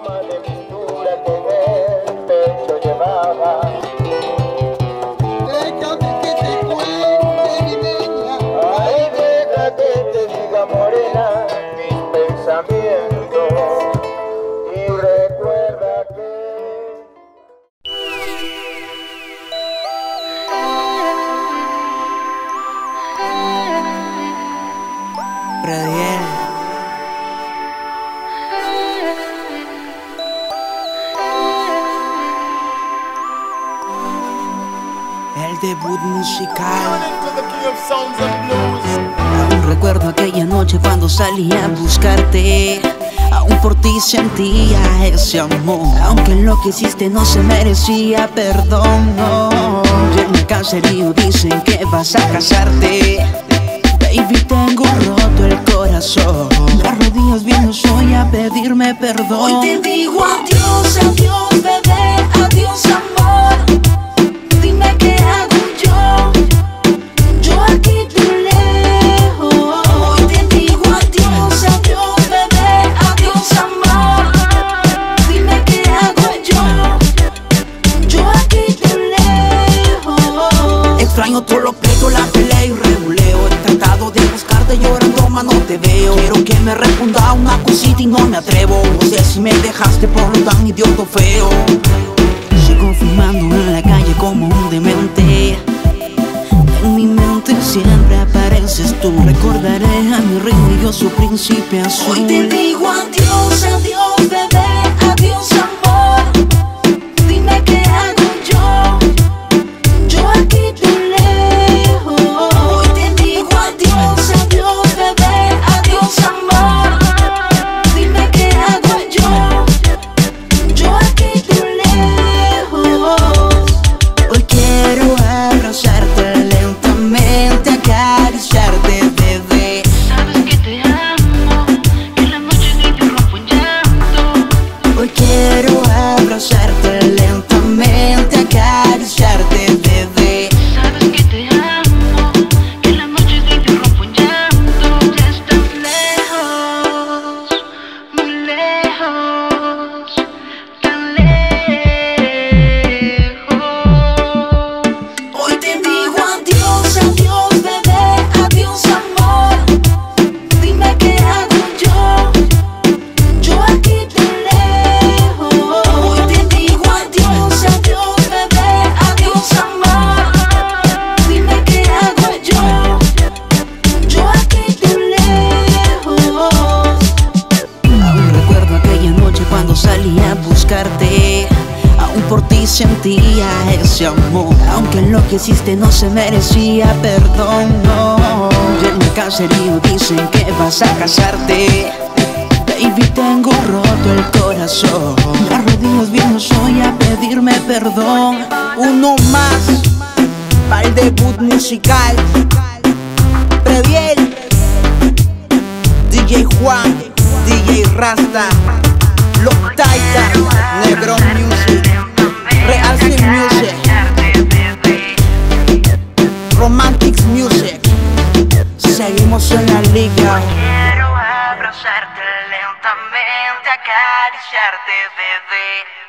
forma de pintura que en el pecho llevaba. Déjame que te cuente, mi niña. Ay, deja que te diga, morena, mis pensamientos. Y recuerda que Prediel. El debut musical. Aún recuerdo aquella noche cuando salí a buscarte. Aún por ti sentía ese amor. Aunque lo que hiciste no se merecía perdón, no. Y en el caserío dicen que vas a casarte. Baby, tengo roto el corazón. De rodillas vino soy a pedirme perdón. Hoy te digo adiós, adiós, bebé, adiós, amor. Dime qué hago yo aquí tú lejos. Hoy te digo adiós, adiós, bebé, adiós, amor. Dime qué hago yo aquí tú lejos. Extraño todos los pleitos, la pelea y reguleo. He tratado de buscarte llorando, mas no te veo. Quiero que me responda una cosita y no me atrevo. No sé si me dejaste por lo tan idiota feo. Sigo fumando en la calle como un demente. En mi mente siempre apareces tú. Recordaré a mi ritmo y yo su príncipe azul. Hoy te digo adiós, adiós, bebé, adiós, amor. Dime qué hago yo aquí tú lejos. Hoy te digo adiós, adiós, bebé, adiós, amor. Dime qué hago yo aquí tú lejos. Hoy quiero abrazarte lentamente, acariciarte, bebé. Sabes que te amo, que en la noche ni te rompo en llanto. Hoy quiero abrazarte lentamente, acariciarte, bebé. Sabes que te amo, que en la noche ni te rompo en llanto. Ya estás lejos, muy lejos, tan lejos. Hoy te digo adiós, adiós, bebé, adiós, amor. Dime qué hago yo aquí tú lejos. Hoy te digo adiós, adiós, bebé, adiós, amor. Dime qué hago yo aquí tú lejos. Aún recuerdo aquella noche cuando salí a buscarte. Aún por ti sentía ese amor. Aunque lo que hiciste no se merecía perdón, no. Y en el caserío dicen que vas a casarte. Baby, tengo roto el corazón. De rodillas vino soy a pedirme perdón. Uno más para el debut musical. Prediel, DJ Juan, DJ Rasta, Los Titan, Negro Music, Real Sin Music, Romantics Music. Seguimos en la liga. Quiero abrazarte lentamente, acariciarte, bebé.